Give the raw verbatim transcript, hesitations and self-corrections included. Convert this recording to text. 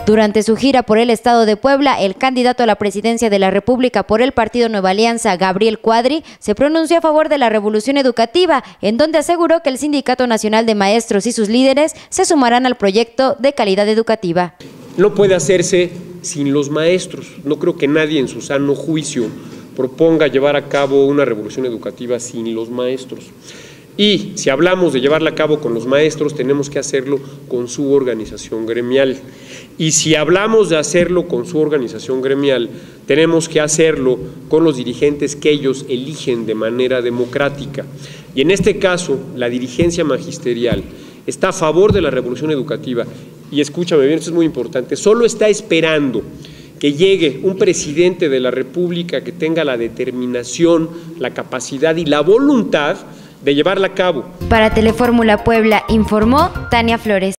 Durante su gira por el estado de Puebla, el candidato a la presidencia de la República por el partido Nueva Alianza, Gabriel Cuadri, se pronunció a favor de la revolución educativa, en donde aseguró que el Sindicato Nacional de Maestros y sus líderes se sumarán al proyecto de calidad educativa. No puede hacerse sin los maestros. No creo que nadie en su sano juicio proponga llevar a cabo una revolución educativa sin los maestros. Y si hablamos de llevarla a cabo con los maestros, tenemos que hacerlo con su organización gremial. Y si hablamos de hacerlo con su organización gremial, tenemos que hacerlo con los dirigentes que ellos eligen de manera democrática. Y en este caso, la dirigencia magisterial está a favor de la revolución educativa. Y escúchame bien, esto es muy importante, solo está esperando que llegue un presidente de la República que tenga la determinación, la capacidad y la voluntad de llevarla a cabo. Para Telefórmula Puebla informó Tania Flores.